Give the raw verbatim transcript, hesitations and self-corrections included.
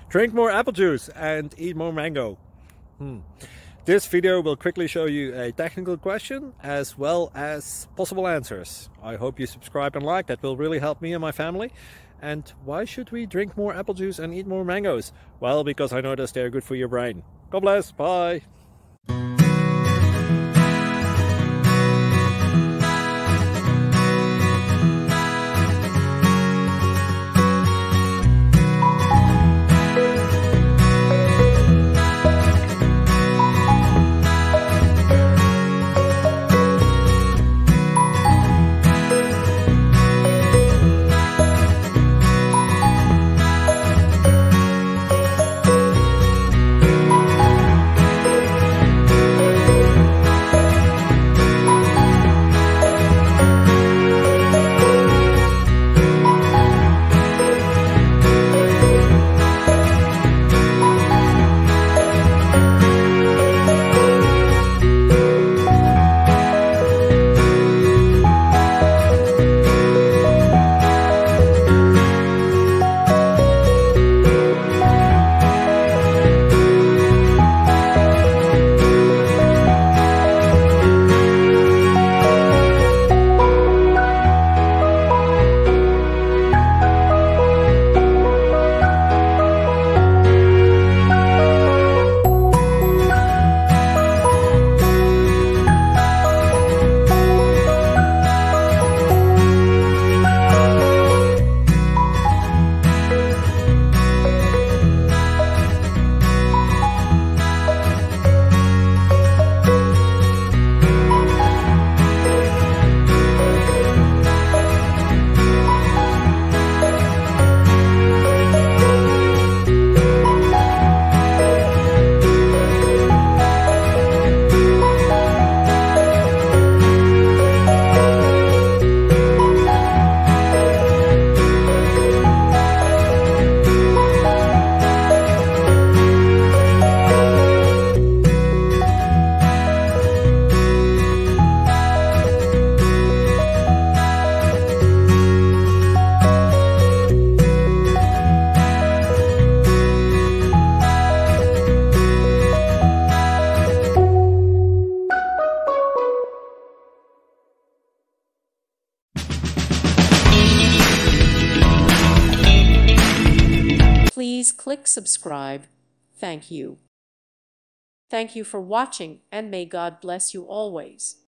Drink more apple juice and eat more mango. Hmm. This video will quickly show you a technical question as well as possible answers. I hope you subscribe and like, that will really help me and my family. And why should we drink more apple juice and eat more mangoes? Well, because I noticed they're good for your brain. God bless, bye! Please click subscribe. Thank you. Thank you for watching, and may God bless you always.